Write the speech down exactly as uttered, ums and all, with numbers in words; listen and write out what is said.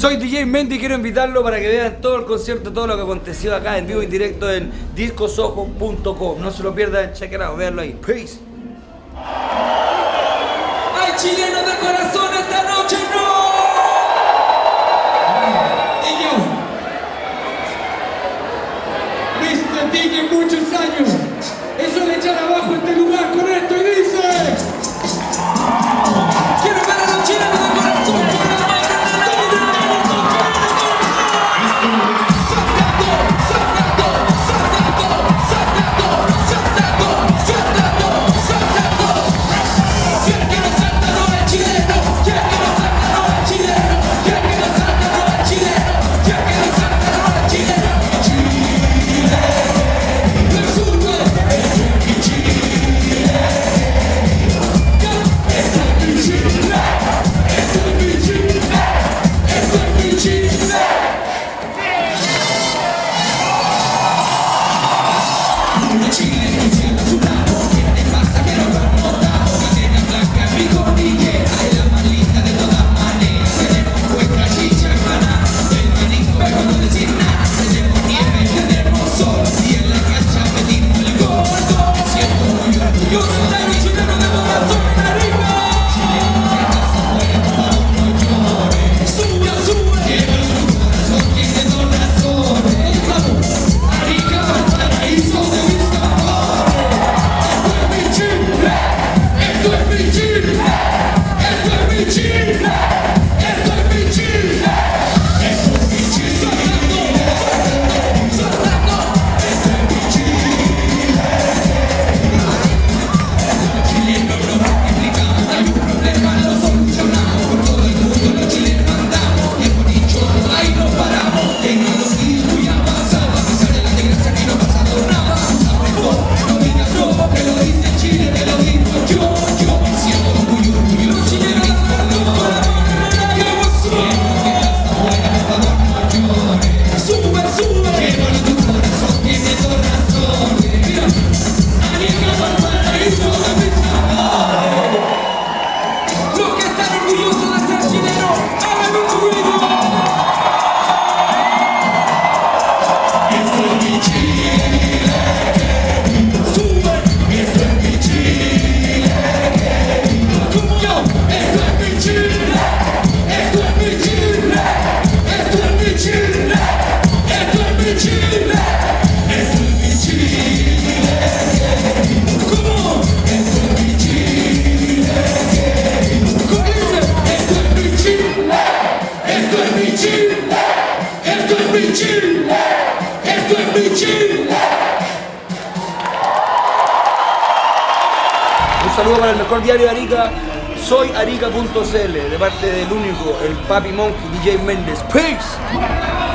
Soy D J Mendy y quiero invitarlo para que vean todo el concierto, todo lo que aconteció acá en vivo y en directo en discosojo punto com. No se lo pierdan, check it out, véanlo ahí. Peace. ¡Hay chilenos de corazón esta noche! ¡No! Y yo, viste D J muchos años, eso de echar abajo este lugar con esto y dice: quiero ver a los chilenos de corazón. Un saludo para el mejor diario de Arica. Soy arica punto c l, de parte del único, el Papi Monkey, D J Méndez. Peace.